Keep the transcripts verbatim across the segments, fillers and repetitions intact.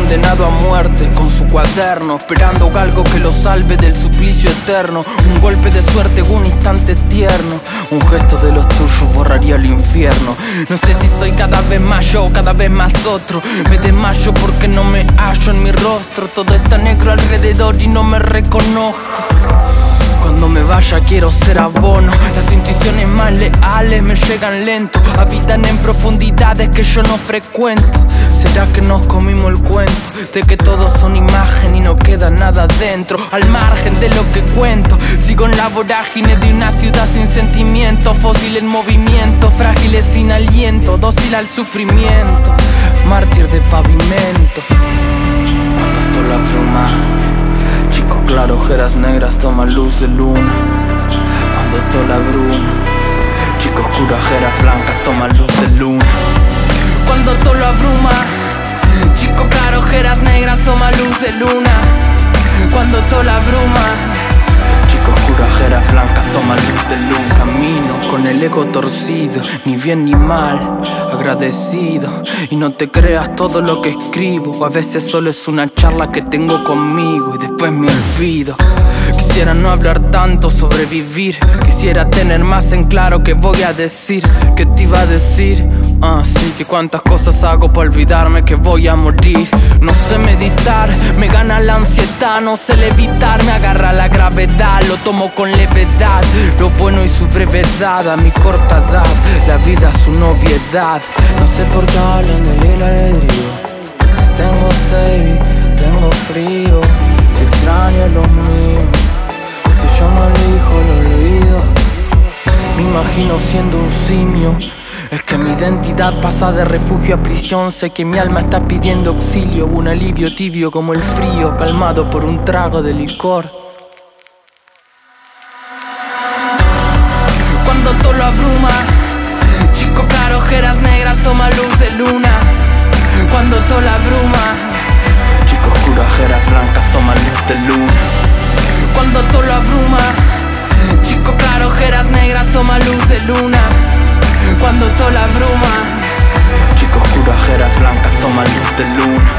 condenado a muerte con su cuaderno, esperando algo que lo salve del suplicio eterno. Un golpe de suerte, un instante tierno, un gesto de los tuyos borraría el infierno. No sé si soy cada vez más yo, cada vez más otro. Me desmayo porque no me hallo en mi rostro. Todo está negro alrededor y no me reconozco. Cuando me vaya quiero ser abono. Las intuiciones más leales me llegan lento, habitan en profundidades que yo no frecuento. ¿Será que nos comimos el cuento de que todos son imagen y no queda nada dentro? Al margen de lo que cuento, sigo en la vorágine de una ciudad sin sentimiento, fósil en movimiento, frágiles sin aliento, dócil al sufrimiento, mártir de pavimento. Apostó la bruma, chico claro, ojeras negras, toma luz de luna. Cuando toda la bruma, chico oscuro, ojeras blancas, toma luz de luna. Cuando todo lo abruma, chico claro, ojeras negras, toma luz de luna. Cuando todo la bruma, chico oscuro, ojeras blancas, toma luz de luna. Camino con el ego torcido, ni bien ni mal, agradecido. Y no te creas todo lo que escribo, a veces solo es una charla que tengo conmigo y después me olvido. Quisiera no hablar tanto, sobrevivir. Quisiera tener más en claro qué voy a decir, qué te iba a decir. Ah, sí, que cuántas cosas hago para olvidarme que voy a morir. No sé meditar, me gana la ansiedad. No sé levitar, me agarra la gravedad. Lo tomo con levedad, lo bueno y su brevedad. A mi corta edad, la vida es su noviedad. No sé por qué hablan del libre albedrío. Si tengo sed, tengo frío. Si extraño lo mío, si yo no elijo lo olvido. Me imagino siendo un simio. Es que mi identidad pasa de refugio a prisión. Sé que mi alma está pidiendo auxilio, un alivio tibio como el frío, calmado por un trago de licor. Cuando todo lo abruma, chico claro, ojeras negras, toma luz de luna. Cuando todo la bruma, chico oscuro, ojeras blancas, toma luz de luna. Cuando todo lo abruma, chico claro, ojeras negras, toma luz de luna. Cuando toda la bruma, chico oscuro, ojeras blancas, toma luz de luna.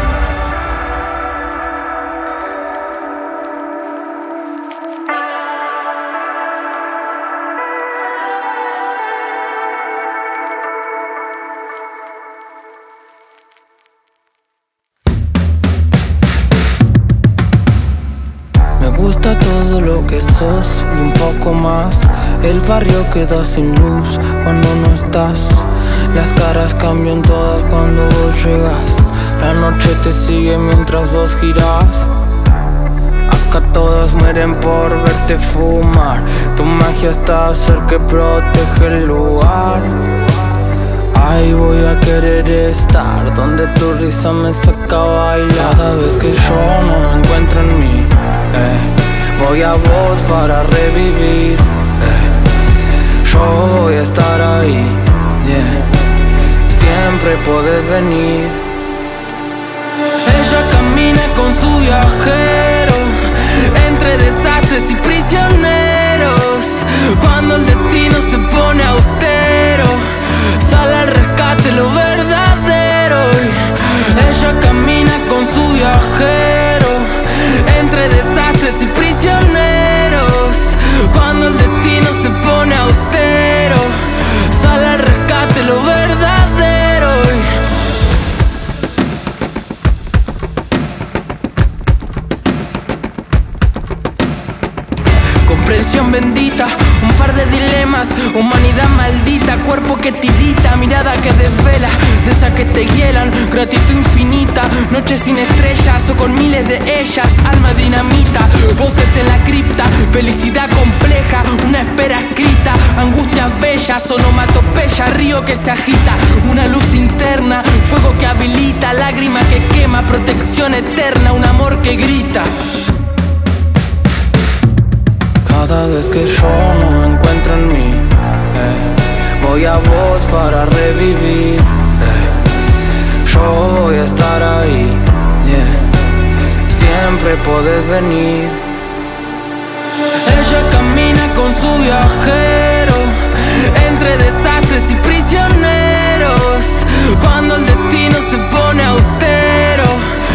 Me gusta todo lo que sos y un poco más. El barrio queda sin luz cuando no estás. Las caras cambian todas cuando vos llegas. La noche te sigue mientras vos girás. Acá todas mueren por verte fumar. Tu magia está cerca que protege el lugar. Ahí voy a querer estar, donde tu risa me saca a bailar. Cada vez que yo no me encuentro en mí, eh, voy a vos para revivir, eh. Yo voy a estar ahí, yeah. Siempre podés venir. Ella camina con su viajero entre desastres y prisioneros. Cuando el destino se pone austero, sale al rescate lo verdadero. Ella camina con su viajero entre desastres y prisioneros. Cuando el destino se pone austero, sale al rescate lo verdadero. Comprensión bendita, un par de dilemas, humanidad maldita, cuerpo que tirita, mirada que desvela, de esas que te hielan, gratitud infinita, noches sin estrellas o con miles de ellas, alma dinamita, voces en la cripta, felicidad compleja, una espera escrita, angustias bellas, onomatopeya, río que se agita, una luz interna, fuego que habilita, lágrima que quema, protección eterna, un amor que grita. Cada vez que yo no me encuentro en mí, eh, voy a vos para revivir, eh. Yo voy a estar ahí, yeah. Siempre podés venir. Ella camina con su viajero entre desastres y prisioneros. Cuando el destino se pone austero,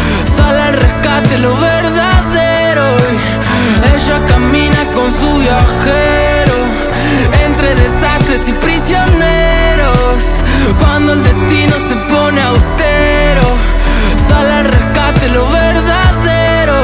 sé si prisioneros. Cuando el destino se pone austero, sale al rescate lo verdadero.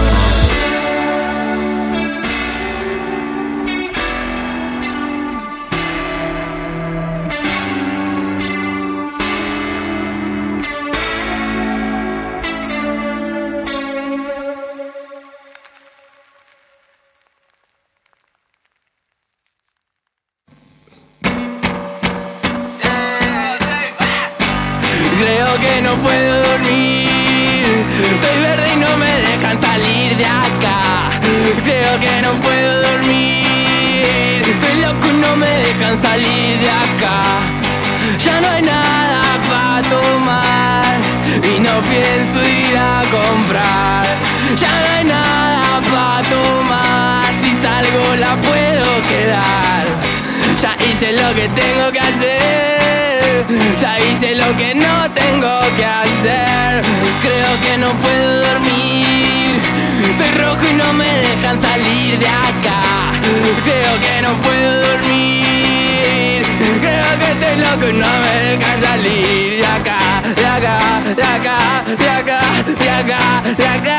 Creo que no puedo dormir, estoy verde y no me dejan salir de acá. Creo que no puedo dormir, estoy loco y no me dejan salir de acá. Ya no hay nada para tomar y no pienso ir a comprar. Ya no hay nada para tomar, si salgo la puedo quedar. Ya hice lo que tengo que hacer, ya hice lo que no tengo que hacer. Creo que no puedo dormir, estoy rojo y no me dejan salir de acá. Creo que no puedo dormir, creo que estoy loco y no me dejan salir de acá, de acá, de acá, de acá, de acá, de acá.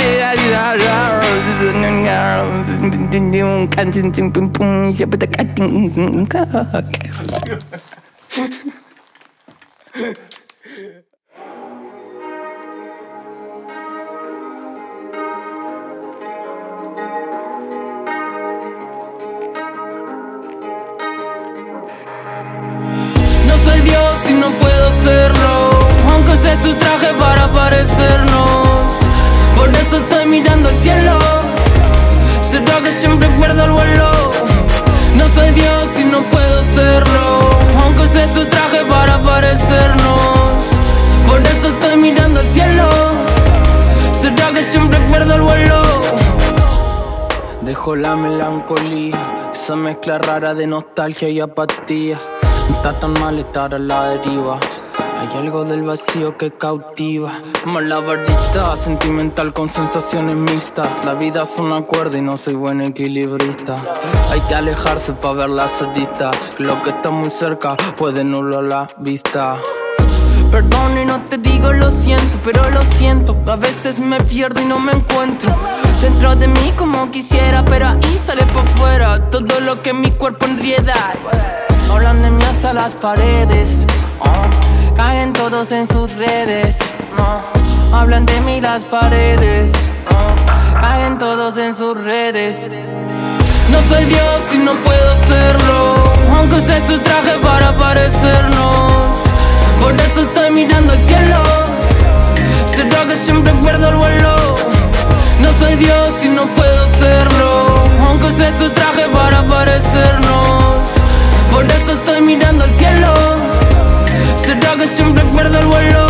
No soy Dios y no puedo serlo, aunque use su traje para parecernos. Por eso estoy mirando al cielo, será que siempre pierdo el vuelo. No soy Dios y no puedo serlo, aunque use su traje para parecernos. Por eso estoy mirando al cielo, será que siempre pierdo el vuelo. Dejo la melancolía, esa mezcla rara de nostalgia y apatía. No está tan mal estar a la deriva, hay algo del vacío que cautiva. Malabarista, sentimental con sensaciones mixtas. La vida es una cuerda y no soy buen equilibrista. Hay que alejarse para ver la salida, que lo que está muy cerca puede nublar la vista. Perdón y no te digo lo siento, pero lo siento. A veces me pierdo y no me encuentro dentro de mí como quisiera, pero ahí sale por fuera todo lo que mi cuerpo enrieda. Hablan de mí hasta las paredes, oh. Caen todos en sus redes, oh. Hablan de mí las paredes, oh. Caen todos en sus redes. No soy Dios y no puedo serlo, aunque use su traje para parecernos. Por eso estoy mirando al cielo, será que siempre pierdo el vuelo. No soy Dios y no puedo serlo, aunque use su traje para parecernos. Por eso estoy mirando al cielo, será que siempre pierdo el vuelo.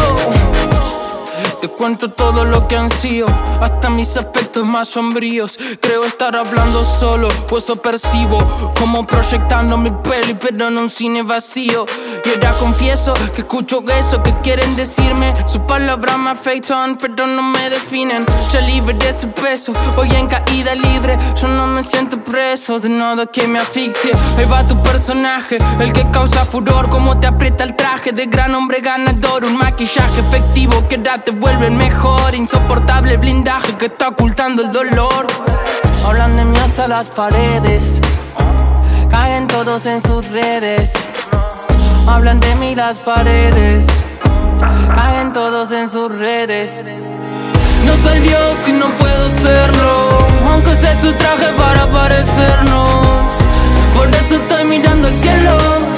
Te cuento todo lo que han sido, hasta mis aspectos más sombríos. Creo estar hablando solo, pues lo percibo como proyectando mi peli, pero en un cine vacío. Y ahora confieso que escucho eso que quieren decirme. Sus palabras me afectan, pero no me definen. Ya libre de ese peso, hoy en caída libre. Yo no me siento preso de nada que me asfixie. Ahí va tu personaje, el que causa furor. Como te aprieta el traje de gran hombre ganador. Un maquillaje efectivo que ahora te vuelve el mejor. Insoportable blindaje que está ocultando el dolor. Hablan de mí hasta las paredes, caen todos en sus redes. Hablan de mí las paredes, caen todos en sus redes. No soy Dios y no puedo serlo, aunque use su traje para parecernos. Por eso estoy mirando al cielo,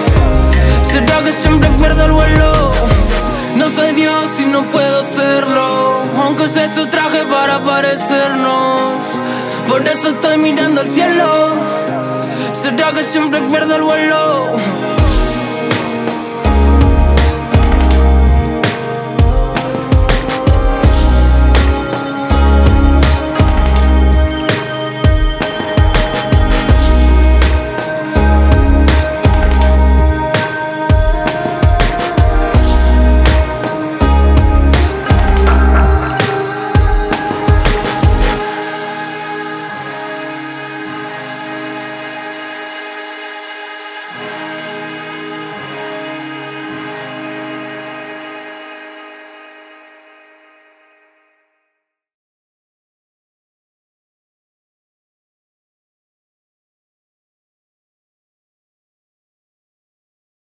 será que siempre pierdo el vuelo. No soy Dios y no puedo serlo, aunque use su traje para parecernos. Por eso estoy mirando al cielo, será que siempre pierdo el vuelo.